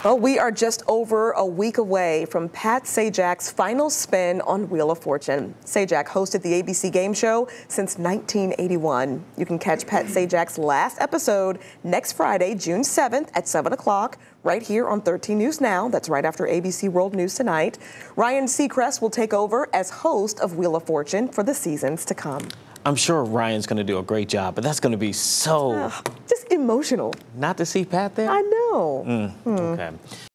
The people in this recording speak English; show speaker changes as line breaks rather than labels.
Well, we are just over a week away from Pat Sajak's final spin on Wheel of Fortune. Sajak hosted the ABC game show since 1981. You can catch Pat Sajak's last episode next Friday, June 7th at 7 o'clock, right here on 13 News Now. That's right after ABC World News tonight. Ryan Seacrest will take over as host of Wheel of Fortune for the seasons to come.
I'm sure Ryan's going to do a great job, but that's going to be so...
Just emotional.
Not to see Pat there?
I know.
Okay.